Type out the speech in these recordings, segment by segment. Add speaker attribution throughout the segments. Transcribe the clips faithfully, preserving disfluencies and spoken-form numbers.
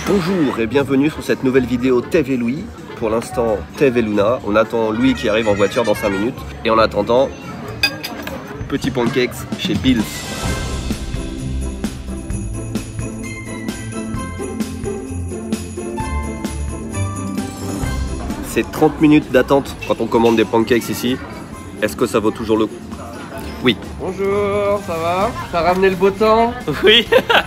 Speaker 1: Bonjour et bienvenue sur cette nouvelle vidéo Tev et Louis. Pour l'instant, Tev et Luna. On attend Louis qui arrive en voiture dans cinq minutes. Et en attendant, petit pancakes chez Bills. C'est trente minutes d'attente quand on commande des pancakes ici. Est-ce que ça vaut toujours le coup? Oui. Bonjour, ça va? T'as ramené le beau temps?
Speaker 2: Oui.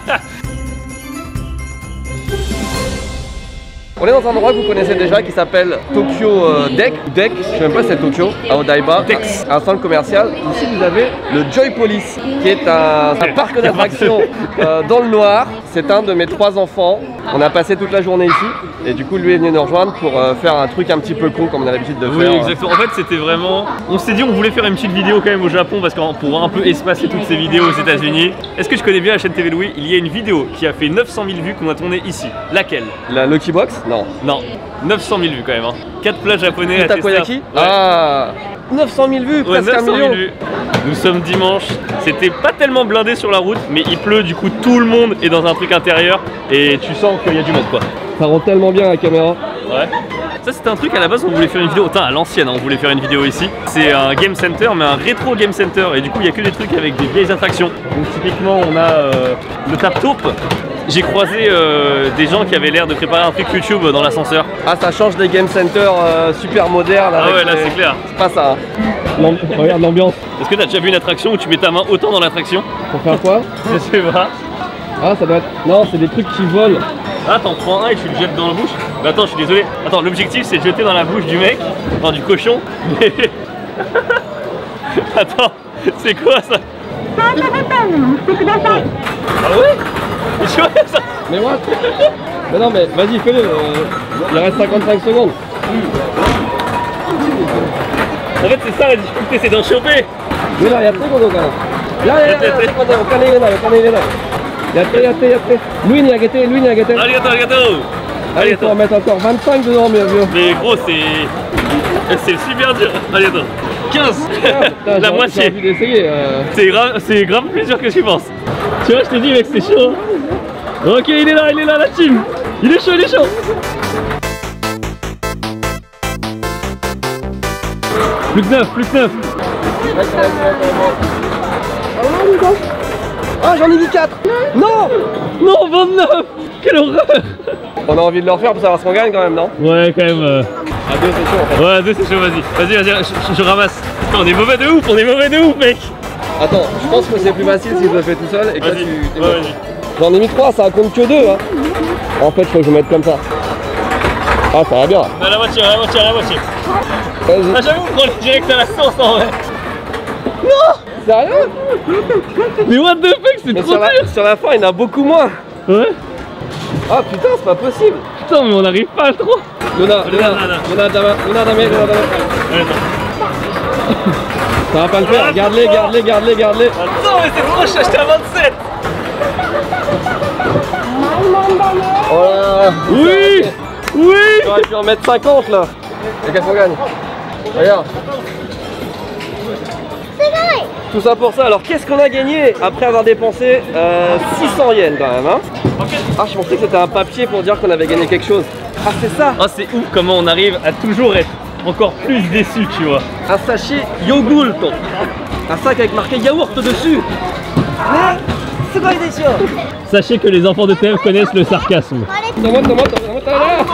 Speaker 1: On est dans un endroit que vous connaissez déjà qui s'appelle Tokyo euh, Deck. Deck, je sais même pas si c'est Tokyo, à Odaiba.
Speaker 2: Dex.
Speaker 1: Un centre commercial. Ici vous avez le Joy Police, qui est un, un parc d'attractions euh, dans le noir. C'est un de mes trois enfants. On a passé toute la journée ici. Et du coup lui est venu nous rejoindre pour euh, faire un truc un petit peu con comme on a l'habitude de
Speaker 2: Oui,
Speaker 1: faire.
Speaker 2: exactement. En fait c'était vraiment... On s'est dit on voulait faire une petite vidéo quand même au Japon parce qu'on pourra un peu espacer toutes ces vidéos aux États-Unis. Est-ce que je connais bien la chaîne T V Louis? Il y a une vidéo qui a fait neuf cent mille vues qu'on a tournée ici. Laquelle?
Speaker 1: La Lucky Box? Non.
Speaker 2: Non, neuf cent mille vues quand même. Hein. quatre plats japonais à
Speaker 1: Takoyaki?
Speaker 2: Ouais.
Speaker 1: Ah, neuf cent mille vues,
Speaker 2: Ouais,
Speaker 1: presque un million.
Speaker 2: vues. Nous sommes dimanche, c'était pas tellement blindé sur la route, mais il pleut, du coup tout le monde est dans un truc intérieur et tu sens qu'il y a du monde quoi.
Speaker 1: Ça rend tellement bien la caméra.
Speaker 2: Ouais. Ça c'était un truc à la base on voulait faire une vidéo, enfin à l'ancienne hein, on voulait faire une vidéo ici. C'est un game center mais un rétro game center et du coup il y a que des trucs avec des vieilles attractions. Donc typiquement on a euh, le tap taupe. J'ai croisé euh, des gens qui avaient l'air de préparer un truc YouTube dans l'ascenseur.
Speaker 1: Ah, ça change des game centers euh, super modernes.
Speaker 2: Ah
Speaker 1: avec
Speaker 2: ouais là
Speaker 1: les...
Speaker 2: c'est clair.
Speaker 1: C'est pas ça. Hein. Regarde l'ambiance.
Speaker 2: Est-ce que t'as déjà vu une attraction où tu mets ta main autant dans l'attraction?
Speaker 1: Pour faire quoi?
Speaker 2: Je sais pas.
Speaker 1: Ah, ça doit être... Non, c'est des trucs qui volent.
Speaker 2: Ah, t'en prends un et tu le jettes dans la bouche. Mais attends, je suis désolé. Attends, l'objectif c'est de jeter dans la bouche du mec, enfin du cochon. Mais... Attends, c'est quoi ça? Ah ouais? Mais tu vois ça?
Speaker 1: Mais what? Mais non, mais vas-y, fais-le. Euh, il reste cinquante-cinq secondes.
Speaker 2: En fait, c'est ça la difficulté, c'est d'en choper.
Speaker 1: Mais là, yatteことかな。いやいやいや、お金入れない、お金入れない。やってやってやって。Louisにあげて、Louisにあげて。
Speaker 2: Arigato, arigato.
Speaker 1: Allez, il faut en mettre encore vingt-cinq dedans, mieux mieux.
Speaker 2: Mais gros, c'est... C'est super dur. Arigato. quinze.
Speaker 1: Putain,
Speaker 2: la moitié.
Speaker 1: J'ai envie d'essayer. Euh...
Speaker 2: C'est grave, c'est grave plus dur que tu penses. Tu vois, je te dis mec, c'est chaud. Ok, il est là, il est là la team. Il est chaud, il est chaud. Plus que neuf, plus que neuf.
Speaker 1: Ah, j'en ai mis quatre. Non.
Speaker 2: Non, vingt-neuf. Quelle horreur.
Speaker 1: On a envie de le refaire pour savoir ce qu'on gagne quand même, non?
Speaker 2: Ouais, quand même. Euh...
Speaker 1: À deux, c'est chaud en fait.
Speaker 2: Ouais, à deux, c'est chaud, vas-y. Vas-y, vas-y, je, je, je ramasse. Putain, on est mauvais de ouf, on est mauvais de ouf, mec.
Speaker 1: Attends, je pense que c'est plus facile si je le fais tout seul et que là tu...
Speaker 2: Ouais, vas-y.
Speaker 1: J'en ai mis trois, ça compte que deux hein. En fait, faut que je mette comme ça. Ah, ça va bien.
Speaker 2: À la moitié, à la moitié, à la moitié.
Speaker 1: Vas-y.
Speaker 2: Ah, j'avoue, on est direct à la sauce en vrai.
Speaker 1: Non. Sérieux?
Speaker 2: Mais what the fuck, c'est trop
Speaker 1: sur la,
Speaker 2: dur.
Speaker 1: sur la fin, il y en a beaucoup moins.
Speaker 2: Ouais.
Speaker 1: Ah putain, c'est pas possible.
Speaker 2: Putain, mais on n'arrive pas à le trois.
Speaker 1: Luna, Luna, Luna, Dama, Luna, Dame, Luna, Dame.
Speaker 2: Allez, attends.
Speaker 1: Ça va pas le faire, garde-les, garde-les, garde-les, garde-les.
Speaker 2: Non, mais c'est trop cher, j'étais à vingt-sept.
Speaker 1: Oh là là.
Speaker 2: Oui. Oui.
Speaker 1: J'aurais pu en mettre cinquante là. Et qu'est-ce qu'on gagne? Regarde. Tout ça pour ça, alors qu'est-ce qu'on a gagné après avoir dépensé euh, six cents yens quand même hein?
Speaker 2: Okay.
Speaker 1: Ah, je pensais que c'était un papier pour dire qu'on avait gagné quelque chose. Ah, c'est ça.
Speaker 2: Oh, c'est ouf comment on arrive à toujours être encore plus déçu, tu vois.
Speaker 1: Un sachet Yogurt. Un sac avec marqué yaourt dessus. Mais c'est quoi les déçus?
Speaker 2: Sachez que les enfants de T F connaissent le sarcasme.
Speaker 1: Tomate, tomate, tomate, tomate.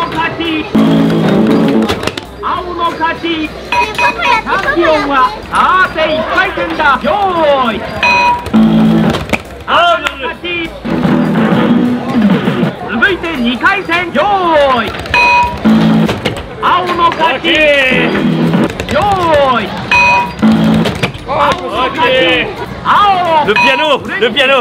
Speaker 2: Le piano, le piano.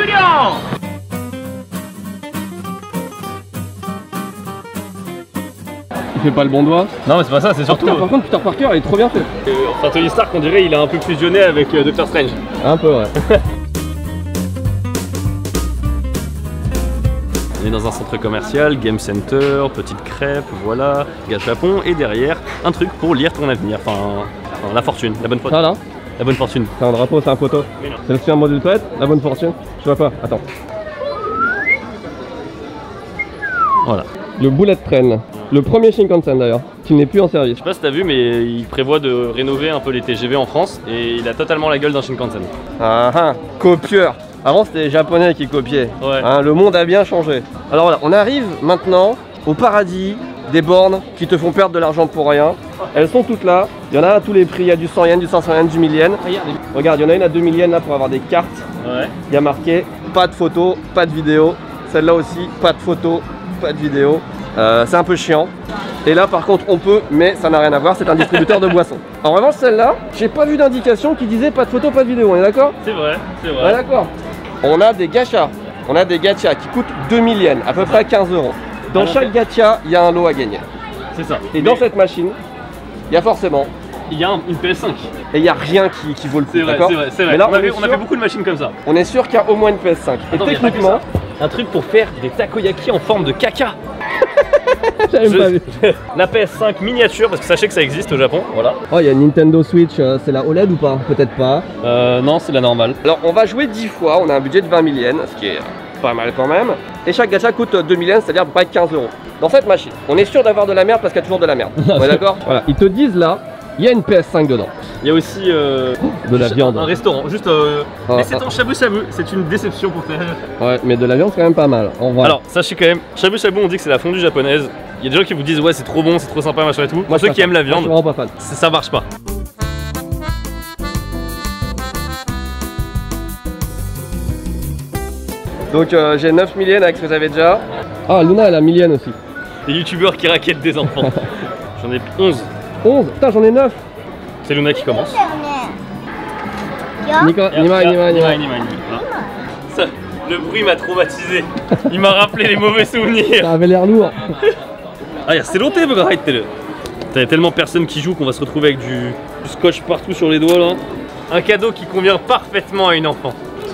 Speaker 1: Il fait pas le bon doigt.
Speaker 2: Non mais c'est pas ça, c'est surtout...
Speaker 1: Ah, putain, par contre Peter Parker il est trop bien fait.
Speaker 2: Euh, enfin Tony Stark on dirait il a un peu fusionné avec euh, Doctor Strange.
Speaker 1: Un peu ouais.
Speaker 2: On est dans un centre commercial, game center, petite crêpe, voilà, gâchapon et derrière un truc pour lire ton avenir, enfin, enfin la fortune, la bonne fortune.
Speaker 1: Ça là.
Speaker 2: La bonne fortune.
Speaker 1: C'est un drapeau, c'est un poteau. C'est aussi un mot de toilette, la bonne fortune. Je vois pas, attends.
Speaker 2: Voilà.
Speaker 1: Le Bullet Train, le premier Shinkansen d'ailleurs, qui n'est plus en service.
Speaker 2: Je sais pas si t'as vu, mais il prévoit de rénover un peu les T G V en France et il a totalement la gueule d'un Shinkansen.
Speaker 1: Ah ah, copieur. Avant c'était les Japonais qui copiaient.
Speaker 2: Ouais.
Speaker 1: Hein, le monde a bien changé. Alors voilà, on arrive maintenant au paradis des bornes qui te font perdre de l'argent pour rien. Elles sont toutes là. Il y en a à tous les prix. Il y a du cent yens, du cinq cents yens, du mille yens. Regarde, il y en a une à deux mille yens là pour avoir des cartes.
Speaker 2: Ouais.
Speaker 1: Il y a marqué pas de photos, pas de vidéos. Celle-là aussi, pas de photos, pas de vidéos. Euh, c'est un peu chiant. Et là par contre on peut, mais ça n'a rien à voir, c'est un distributeur de boissons. En revanche celle-là, j'ai pas vu d'indication qui disait pas de photos, pas de vidéos, on est d'accord?
Speaker 2: C'est vrai, c'est vrai.
Speaker 1: Ouais, d'accord. On a des gachas. On a des gachas qui coûtent deux mille yens, à peu près quinze euros. Dans
Speaker 2: Alors,
Speaker 1: chaque gacha, il y a un lot à gagner.
Speaker 2: C'est ça.
Speaker 1: Et
Speaker 2: Mais
Speaker 1: dans cette machine, il y a forcément,
Speaker 2: il y a un- une P S cinq.
Speaker 1: et il n'y a rien qui, qui vaut le coup,
Speaker 2: C'est vrai,
Speaker 1: d'accord?
Speaker 2: c'est vrai, c'est vrai.
Speaker 1: Mais là,
Speaker 2: on,
Speaker 1: on,
Speaker 2: avait-
Speaker 1: est
Speaker 2: on
Speaker 1: sûr,
Speaker 2: a fait beaucoup de machines comme ça.
Speaker 1: on est sûr qu'il y a au moins une P S cinq. Et
Speaker 2: Attends, mais y a pas que
Speaker 1: techniquement,
Speaker 2: ça. Un truc pour faire des takoyaki en forme de caca.
Speaker 1: j'avais pas vu.
Speaker 2: Je- La P S cinq miniature, parce que sachez que ça existe au Japon, voilà.
Speaker 1: Oh, il y a une Nintendo Switch, euh, c'est la O L E D ou pas? Peut-être pas.
Speaker 2: Euh, non, c'est la normale.
Speaker 1: Alors, on va jouer dix fois, on a un budget de vingt mille yens, ce qui est pas mal quand même. Et chaque gacha coûte deux mille yens, c'est-à-dire à peu près quinze euros. Dans cette machine, on est sûr d'avoir de la merde parce qu'il y a toujours de la merde. On est d'accord? Voilà, ils te disent là, il y a une P S cinq dedans.
Speaker 2: Il y a aussi euh,
Speaker 1: De la viande.
Speaker 2: un restaurant, juste. Euh,
Speaker 1: Ah,
Speaker 2: mais c'est
Speaker 1: ah.
Speaker 2: en shabu shabu, c'est une déception pour tes.
Speaker 1: Ouais, mais de la viande c'est quand même pas mal. En vrai.
Speaker 2: Alors, sachez quand même, shabu shabu, on dit que c'est la fondue japonaise. Il y a des gens qui vous disent ouais, c'est trop bon, c'est trop sympa, machin et tout.
Speaker 1: moi
Speaker 2: Pour
Speaker 1: je
Speaker 2: ceux qui aiment la viande,
Speaker 1: je suis vraiment pas fan.
Speaker 2: ça ça marche pas.
Speaker 1: Donc euh, j'ai neuf mille yens avec ce que j'avais déjà. Ah, Luna elle a mille yens aussi.
Speaker 2: Les youtubeurs qui raquettent des enfants. J'en ai onze.
Speaker 1: onze. Putain, j'en ai neuf.
Speaker 2: C'est Luna qui commence.
Speaker 1: Nico, Nima, Nima, Nima.
Speaker 2: Nima, Nima. Voilà. Ça, le bruit m'a traumatisé. Il m'a rappelé les mauvais souvenirs.
Speaker 1: Ça avait l'air lourd.
Speaker 2: Ah, il y a c'est longtemps que T'as T'avais tellement personne qui joue qu'on va se retrouver avec du, du scotch partout sur les doigts là. Un cadeau qui convient parfaitement à une enfant.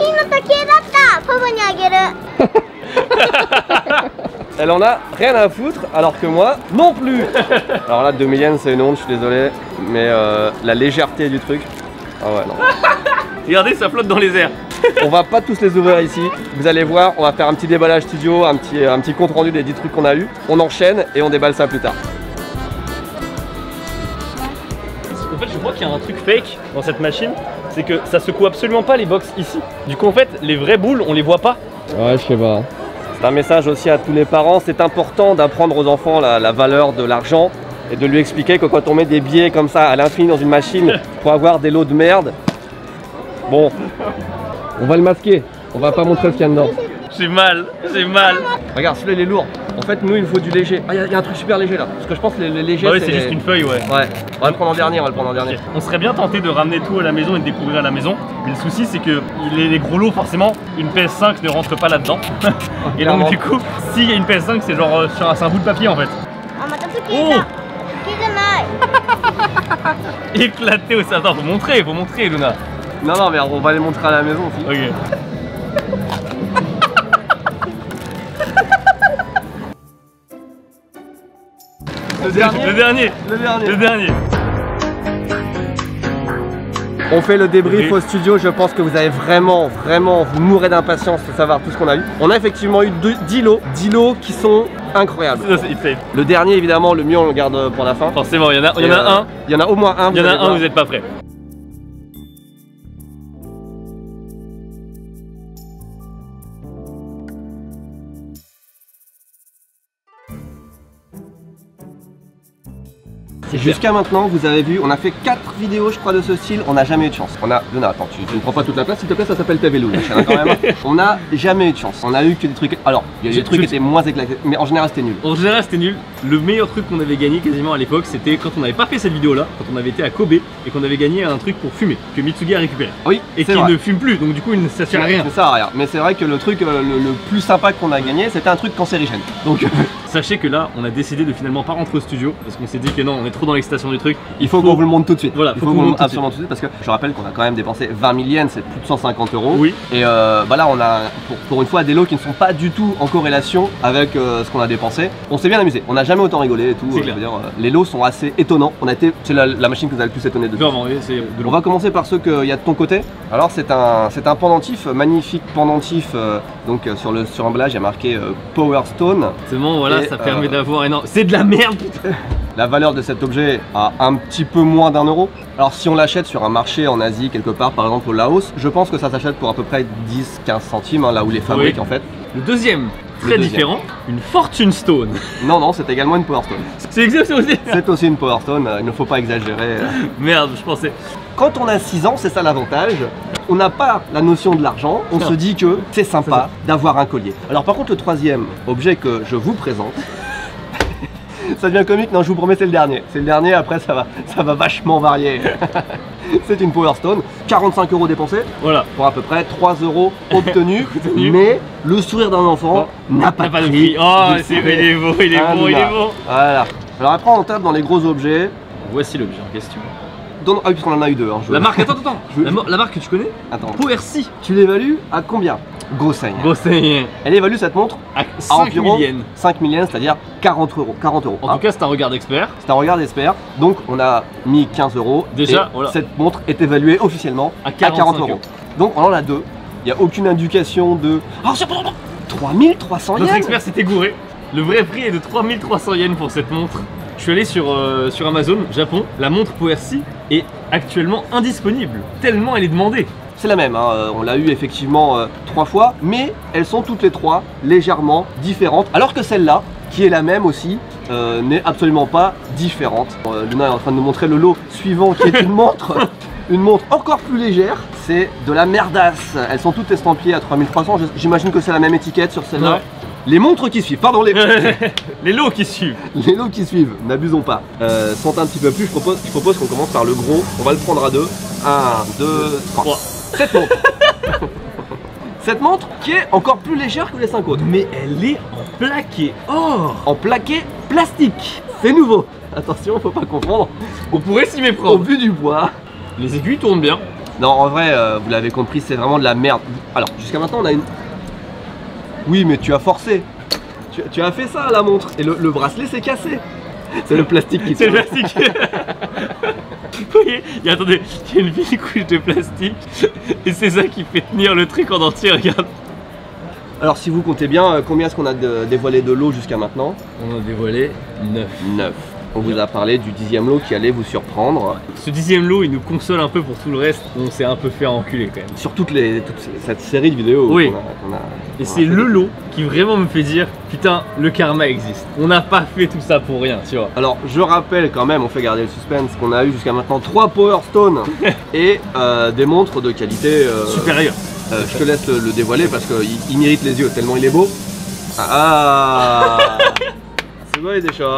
Speaker 1: Elle en a rien à foutre, alors que moi, non plus. Alors là, deux mille yens, c'est une honte, je suis désolé. Mais euh, la légèreté du truc. Ah ouais, non.
Speaker 2: Regardez, ça flotte dans les airs.
Speaker 1: On va pas tous les ouvrir ici. Vous allez voir, on va faire un petit déballage studio, un petit, un petit compte rendu des dix trucs qu'on a eu. On enchaîne et on déballe ça plus tard.
Speaker 2: En fait, je crois qu'il y a un truc fake dans cette machine. C'est que ça secoue absolument pas les box ici. Du coup, en fait, les vraies boules, on les voit pas.
Speaker 1: Ouais, je sais pas. C'est un message aussi à tous les parents. C'est important d'apprendre aux enfants la, la valeur de l'argent et de lui expliquer que quand on met des billets comme ça à l'infini dans une machine pour avoir des lots de merde, bon, on va le masquer. On va pas montrer ce qu'il y a dedans.
Speaker 2: J'ai mal, j'ai mal.
Speaker 1: Regarde, celui-là il est lourd. En fait, nous il nous faut du léger. Ah, il y, y a un truc super léger là. Parce que je pense que les, les légers.
Speaker 2: Bah oui, c'est juste une feuille, ouais.
Speaker 1: Ouais, on va le prendre en dernier, on va le prendre en dernier.
Speaker 2: On serait bien tenté de ramener tout à la maison et de découvrir à la maison. Mais le souci, c'est que les, les gros lots, forcément, une P S cinq ne rentre pas là-dedans. Et donc,
Speaker 1: Clairement.
Speaker 2: du coup, s'il y a une P S cinq, c'est genre euh, sur un, c'est un bout de papier en fait. Oh, éclaté au Attends, faut montrer, faut montrer, Luna.
Speaker 1: Non, non, mais on va les montrer à la maison aussi.
Speaker 2: Ok.
Speaker 1: Le dernier.
Speaker 2: Le dernier,
Speaker 1: Le dernier.
Speaker 2: le dernier.
Speaker 1: On fait le débrief
Speaker 2: Oui.
Speaker 1: au studio, je pense que vous avez vraiment, vraiment, vous mourrez d'impatience de savoir tout ce qu'on a eu. On a effectivement eu deux- dix lots, dix lots qui sont incroyables.
Speaker 2: Ça, c'est insane.
Speaker 1: Le dernier, évidemment, le mieux, on le garde pour la fin.
Speaker 2: Forcément, il y en a, il y en
Speaker 1: Et,
Speaker 2: a
Speaker 1: euh,
Speaker 2: un.
Speaker 1: Il y en a au moins un.
Speaker 2: Il y en
Speaker 1: vous
Speaker 2: a
Speaker 1: allez
Speaker 2: un,
Speaker 1: voir.
Speaker 2: vous n'êtes pas prêts.
Speaker 1: Jusqu'à maintenant, vous avez vu, on a fait quatre vidéos, je crois, de ce style. On n'a jamais eu de chance. On a. Luna, attends, tu, tu ne prends pas toute la place, s'il te plaît, ça s'appelle T V Lou, la chaîne, quand même. On n'a jamais eu de chance. On a eu que des trucs. Alors, il y a
Speaker 2: Je-
Speaker 1: des trucs
Speaker 2: je-
Speaker 1: qui étaient moins éclatés, mais en général, c'était nul.
Speaker 2: En général, c'était nul. Le meilleur truc qu'on avait gagné quasiment à l'époque, c'était quand on n'avait pas fait cette vidéo là, quand on avait été à Kobe et qu'on avait gagné un truc pour fumer, que Mitsugi a récupéré.
Speaker 1: Oui,
Speaker 2: Et
Speaker 1: c'est
Speaker 2: qui
Speaker 1: vrai.
Speaker 2: ne fume plus, donc du coup, il ne- ça sert à rien.
Speaker 1: Ça sert à rien. Mais c'est vrai que le truc euh, le, le plus sympa qu'on a gagné, c'était un truc cancérigène. Donc,
Speaker 2: Sachez que là, on a décidé de finalement pas rentrer au studio parce qu'on s'est dit que non, on est trop dans l'excitation du truc.
Speaker 1: Il faut, faut... qu'on vous le montre tout de suite.
Speaker 2: Voilà,
Speaker 1: il faut, faut qu'on vous le montre absolument tout de suite parce que je rappelle qu'on a quand même dépensé vingt mille yens, c'est plus de cent cinquante euros.
Speaker 2: Oui.
Speaker 1: Et euh, bah là, on a pour, pour une fois des lots qui ne sont pas du tout en corrélation avec euh, ce qu'on a dépensé. On s'est bien amusé. On n'a jamais autant rigolé et tout. Euh, je veux dire, euh, les lots sont assez étonnants. On a été, c'est la, la machine que vous avez le plus étonné de.
Speaker 2: Vraiment, oui, c'est.
Speaker 1: On va commencer par ceux qu'il y a de ton côté. Alors c'est un, c'est un pendentif, magnifique pendentif. Euh, donc euh, sur le sur l'emballage, il y a marqué euh, Power Stone.
Speaker 2: C'est bon, voilà, et, ça euh, permet d'avoir énorme. C'est de la merde, putain.
Speaker 1: La valeur de cet objet a un petit peu moins d'un euro. Alors si on l'achète sur un marché en Asie quelque part, par exemple au Laos, je pense que ça s'achète pour à peu près dix à quinze centimes, hein, là où les fabriquent oui. en fait.
Speaker 2: Le deuxième, très le différent, une Fortune Stone.
Speaker 1: Non, non, c'est également une Power Stone.
Speaker 2: C'est exactement aussi.
Speaker 1: C'est aussi une Power Stone, il ne faut pas exagérer.
Speaker 2: Merde, je pensais.
Speaker 1: Quand on a six ans, c'est ça l'avantage. On n'a pas la notion de l'argent, on non. se dit que c'est sympa d'avoir un collier. Alors par contre, le troisième objet que je vous présente, ça devient comique, non je vous promets c'est le dernier. C'est le dernier, après ça va, ça va vachement varier. C'est une Power Stone, quarante-cinq euros dépensés,
Speaker 2: voilà.
Speaker 1: Pour à peu près trois euros obtenus, mais le sourire d'un enfant n'a pas, pas de prix.
Speaker 2: Oh, c'est, il est beau, il est ah, beau, il est beau.
Speaker 1: Voilà. Alors après on tape dans les gros objets.
Speaker 2: Voici l'objet en question.
Speaker 1: Dans... Ah oui, puisqu'on en a eu deux. Hein, je...
Speaker 2: La marque, attends, attends, je... la, la marque que tu connais.
Speaker 1: Attends.
Speaker 2: Powercy.
Speaker 1: Tu l'évalues à combien? Gosseigne.
Speaker 2: Gosseigne.
Speaker 1: Elle évalue cette montre
Speaker 2: à cinq mille yens.
Speaker 1: cinq mille yens, c'est-à-dire quarante euros. quarante euros.
Speaker 2: En ah. tout cas, c'est un regard d'expert.
Speaker 1: C'est un regard d'expert. Donc, on a mis quinze euros.
Speaker 2: Déjà,
Speaker 1: et
Speaker 2: voilà.
Speaker 1: Cette montre est évaluée officiellement à, à quarante euros. Donc, on en a deux. Il n'y a aucune indication de. Oh, c'est pas trois mille trois cents yens.
Speaker 2: Notre expert s'est égouré. Le vrai prix est de trois mille trois cents yens pour cette montre. Je suis allé sur, euh, sur Amazon, Japon. La montre Powercy est actuellement indisponible, tellement elle est demandée.
Speaker 1: C'est la même, hein. On l'a eu effectivement euh, trois fois, mais elles sont toutes les trois légèrement différentes. Alors que celle-là, qui est la même aussi, euh, n'est absolument pas différente. Euh, Luna est en train de nous montrer le lot suivant qui est une montre. Une montre encore plus légère, c'est de la merdasse. Elles sont toutes estampillées à trois mille trois cents, j'imagine que c'est la même étiquette sur celle-là. Ouais. Les montres qui suivent, pardon, les...
Speaker 2: les lots qui suivent.
Speaker 1: Les lots qui suivent, n'abusons pas. Euh, sont un petit peu plus, je propose, je propose qu'on commence par le gros. On va le prendre à deux. Un, deux, trois. Cette montre. Cette montre qui est encore plus légère que les cinq autres.
Speaker 2: Mais elle est en plaqué or.
Speaker 1: En plaqué plastique. C'est nouveau. Attention, faut pas confondre.
Speaker 2: On pourrait s'y méprendre.
Speaker 1: Au vu du bois.
Speaker 2: Les aiguilles tournent bien.
Speaker 1: Non, en vrai, euh, vous l'avez compris, c'est vraiment de la merde. Alors, jusqu'à maintenant, on a une... Oui, mais tu as forcé. Tu, tu as fait ça à la montre. Et le, le bracelet s'est cassé. C'est le plastique qui
Speaker 2: C'est le plastique. Vous voyez, il y a, attendez, il y a une vieille couche de plastique. Et c'est ça qui fait tenir le truc en entier, regarde.
Speaker 1: Alors, si vous comptez bien, combien est-ce qu'on a de, dévoilé de lots jusqu'à maintenant?
Speaker 2: On a dévoilé neuf.
Speaker 1: neuf. On vous a parlé du dixième lot qui allait vous surprendre.
Speaker 2: Ce dixième lot, il nous console un peu pour tout le reste. On s'est un peu fait enculer quand même.
Speaker 1: Sur toutes les, toute cette série de vidéos.
Speaker 2: Oui.
Speaker 1: Qu'on a, qu'on a,
Speaker 2: Et c'est le lot qui vraiment me fait dire, putain, le karma existe. On n'a pas fait tout ça pour rien, tu vois.
Speaker 1: Alors, je rappelle quand même, on fait garder le suspense, qu'on a eu jusqu'à maintenant trois Power Stone et euh, des montres de qualité euh,
Speaker 2: supérieure.
Speaker 1: Euh, je te laisse le, le dévoiler parce qu'il il mérite les yeux tellement il est beau. Ah, c'est beau, des chats.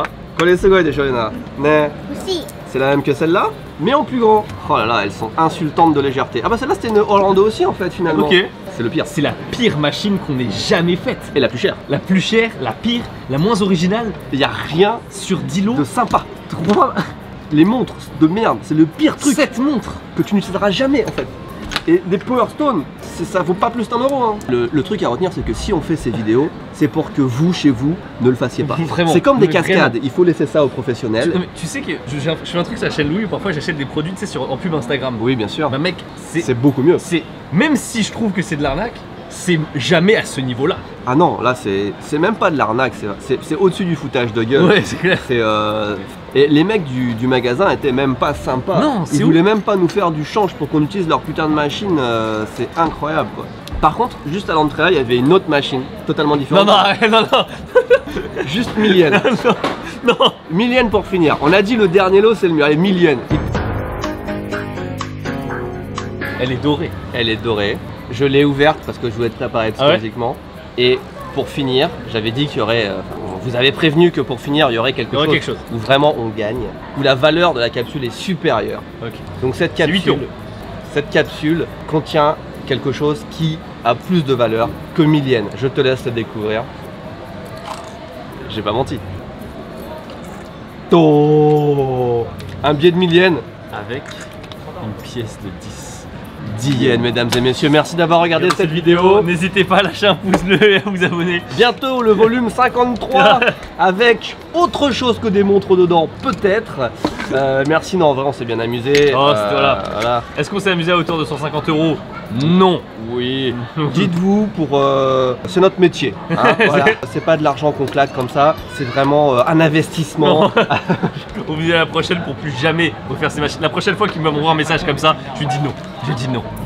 Speaker 1: C'est la même que celle-là, mais en plus grand. Oh là là, elles sont insultantes de légèreté. Ah bah celle-là c'était une Orlando aussi en fait finalement.
Speaker 2: Ok.
Speaker 1: C'est le pire.
Speaker 2: C'est la pire machine qu'on ait jamais faite.
Speaker 1: Et la plus chère.
Speaker 2: La plus chère, la pire, la moins originale.
Speaker 1: Il n'y a rien
Speaker 2: sur dix lots
Speaker 1: de sympa. Trois. Les montres de merde, c'est le pire truc.
Speaker 2: Cette montre
Speaker 1: que tu n'utiliseras jamais en fait. Et des Power Stone, ça vaut pas plus d'un euro. Hein. Le, le truc à retenir, c'est que si on fait ces vidéos, c'est pour que vous, chez vous, ne le fassiez pas. C'est comme des cascades, vraiment. Il faut laisser ça aux professionnels.
Speaker 2: Tu, tu sais que je, je fais un truc sur la chaîne Louis, parfois j'achète des produits tu sais, sur, en pub Instagram.
Speaker 1: Oui, bien sûr.
Speaker 2: Bah mec,
Speaker 1: c'est beaucoup mieux.
Speaker 2: Même si je trouve que c'est de l'arnaque, c'est jamais à ce niveau-là.
Speaker 1: Ah non, là c'est même pas de l'arnaque, c'est au-dessus du foutage de gueule.
Speaker 2: Ouais, c'est clair.
Speaker 1: Euh... Et les mecs du, du magasin étaient même pas sympas.
Speaker 2: Non,
Speaker 1: ils voulaient même pas nous faire du change pour qu'on utilise leur putain de machine, euh, c'est incroyable quoi. Par contre, juste à l'entrée là, il y avait une autre machine totalement différente.
Speaker 2: Non, non, non, non.
Speaker 1: Juste mille yens.
Speaker 2: Non, non.
Speaker 1: mille yens pour finir. On a dit le dernier lot c'est le mieux, allez mille yens.
Speaker 2: Elle est dorée.
Speaker 1: Elle est dorée. Je l'ai ouverte parce que je voulais être préparé psychologiquement. Ah ouais. Et pour finir, j'avais dit qu'il y aurait... Euh, vous avez prévenu que pour finir, il y aurait quelque,
Speaker 2: il y aurait
Speaker 1: chose,
Speaker 2: quelque chose
Speaker 1: où vraiment on gagne, où la valeur de la capsule est supérieure.
Speaker 2: Okay.
Speaker 1: Donc cette capsule, cette capsule contient quelque chose qui a plus de valeur que mille yens. Je te laisse le découvrir. J'ai pas menti. Oh un billet de mille yens.
Speaker 2: Avec une pièce de dix.
Speaker 1: dix yens, mesdames et messieurs. Merci d'avoir regardé cette vidéo.
Speaker 2: N'hésitez pas à lâcher un pouce bleu et à vous abonner.
Speaker 1: Bientôt le volume cinquante-trois avec autre chose que des montres dedans, peut-être. Euh, merci, non, en vrai, on s'est bien amusé.
Speaker 2: Oh,
Speaker 1: euh,
Speaker 2: voilà.
Speaker 1: voilà.
Speaker 2: Est-ce qu'on s'est amusé à hauteur de cent cinquante euros? Non.
Speaker 1: Oui. Dites-vous, pour euh, c'est notre métier. Hein, voilà. C'est pas de l'argent qu'on claque comme ça. C'est vraiment euh, un investissement.
Speaker 2: On vous dit à la prochaine pour plus jamais refaire ces machines. La prochaine fois qu'il m'envoie un message comme ça, je lui dis non. Je dis non.